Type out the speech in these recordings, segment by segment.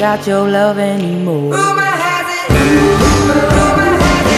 got your love anymore. Rumor has it, rumor has it.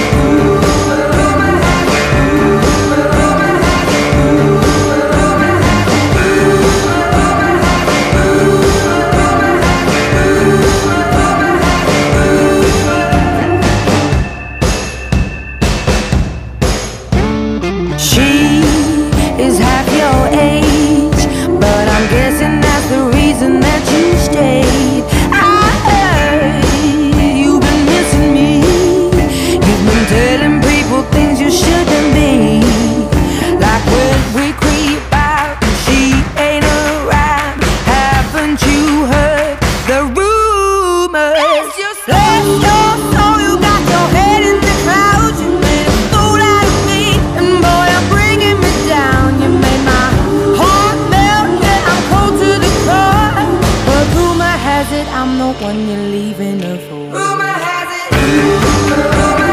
She is half your age, but I'm guessing that's the reason that you stayed. I heard you've been missing me. You've been telling people things you shouldn't be, like when we creep out and she ain't around. Haven't you heard the rumors? Bless your soul, you got your head in the clouds. You made a fool out of me, and boy, you're bringing me down. You made my heart melt, yeah, I'm cold to the core. But rumor has it I'm the one you're leaving her for. Rumor has it, rumor has it.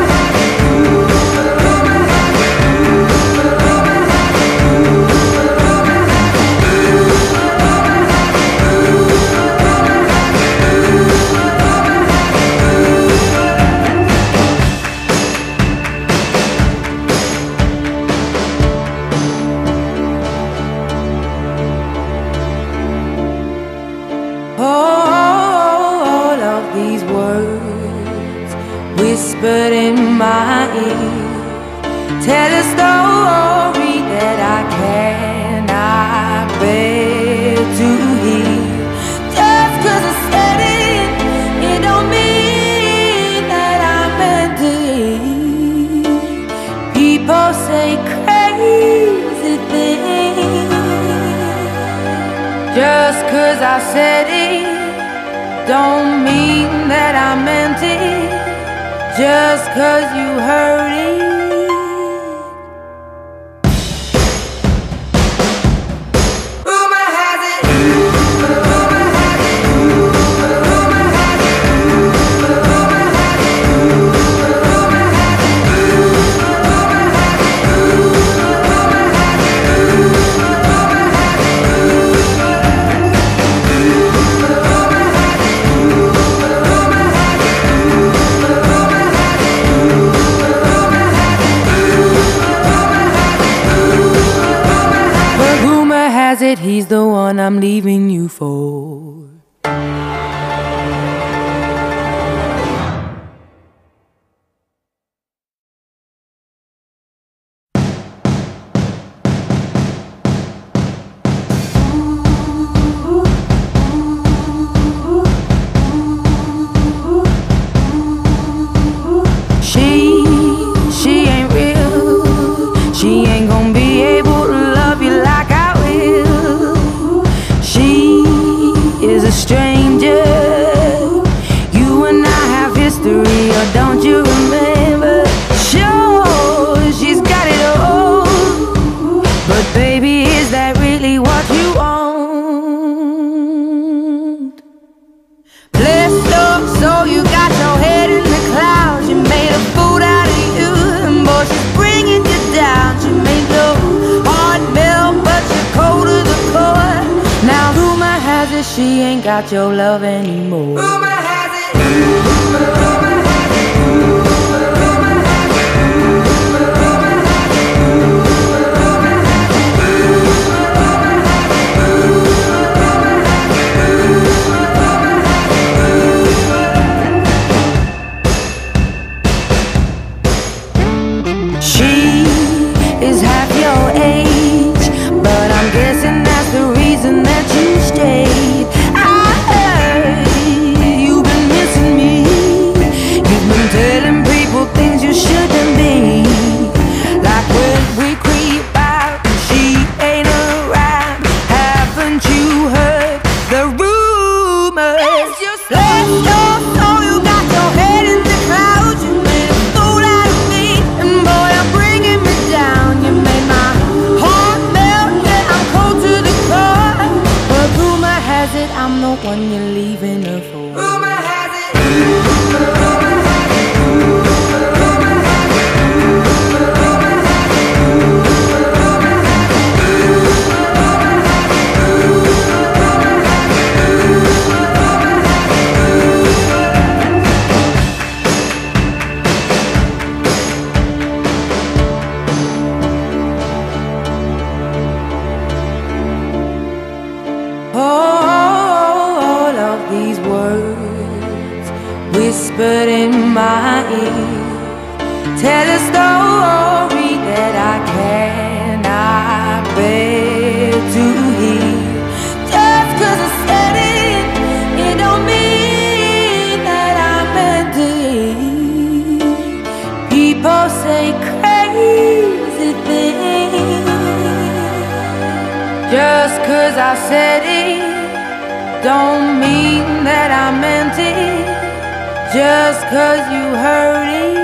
All of these words whispered in my ear tell a story that I cannot bear to hear. Just 'cause I said it, it don't mean that I meant it. People say crazy things. Just 'cause I said it don't mean that I meant it. Just 'cause you heard it. Rumor has it, rumor has it, rumor has it, rumor has it, rumor has it, rumor has it, rumor has But rumor has it he's the one I'm leaving you for. She ain't real. She ain't gonna be able to love you like I will. She is a stranger. You and I have history, or don't you remember? Sure, she's got it all, but baby, is that really what you want? Bless your soul, you got your head in the clouds. You made a fool out of you, and boy, she's bringing you down. She made your heart melt, but you're cold to the core. Now rumor has it she ain't got your love anymore. rumor has it, rumor has it, rumor has it, rumor has it, rumor has it. She is half your age, but I'm guessing that's the reason that you stayed. I heard you've been missing me. whispered in my ear. Tell a story that I cannot bear to hear. Just 'cause I said it, it don't mean that I meant it. People say crazy things. Just 'cause I said it don't mean that I meant it. Just 'cause you heard it.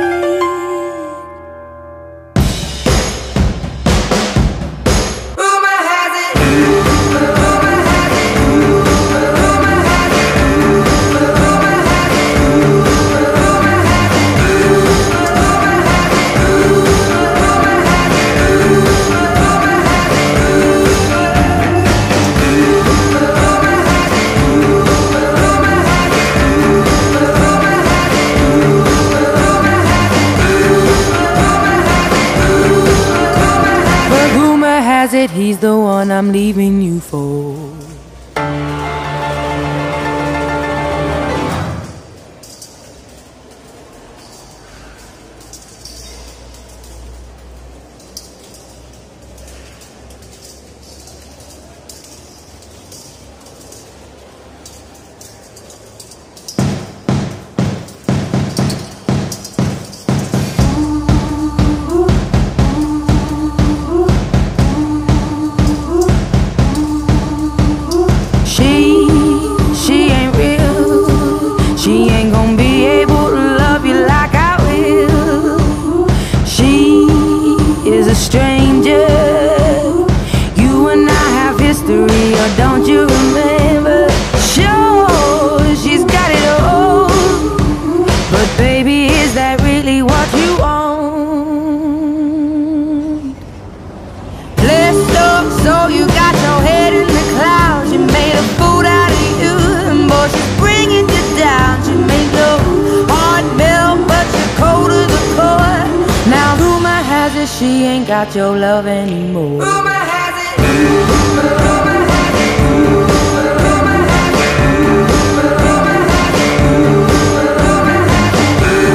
He's the one I'm leaving you for. Stranger, you and I have history, or don't you remember? Sure, she's got it all, but baby, is that really what you want? Blessed up, so you got your head in the clouds. You made a fool out of you, and boy, she's bringing you down. She made your heart melt, but you're cold to the core. Now rumor has it she ain't got your love anymore. Rumor has it. Rumor has it. Rumor has it. Rumor has it. Rumor has it.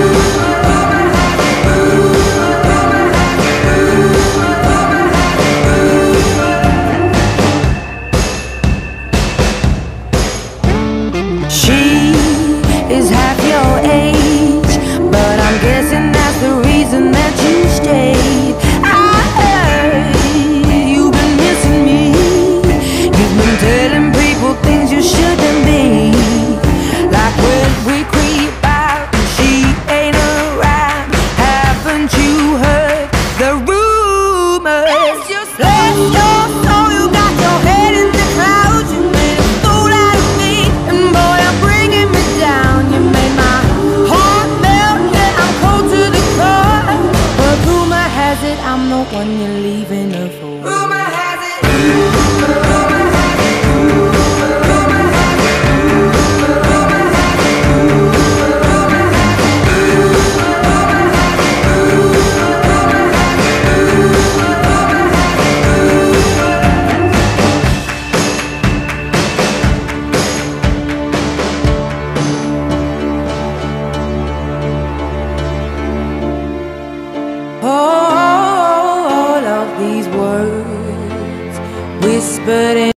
She is half your age, but I'm guessing that's the reason that you stayed. I heard you've been missing me. You've been telling people things you shouldn't be, like when we creep out and she ain't around. Haven't you heard the rumors? Just let your soul, you got your head in the clouds. You made a fool out of me, and boy, you're bringing me down. You made my heart melt, yeah, I'm cold to the core. But rumor has it I'm the one you're leaving her for. Rumor has it. Rumor has it. Rumor has it. Rumor has it. Rumor has it. All of these words whispered in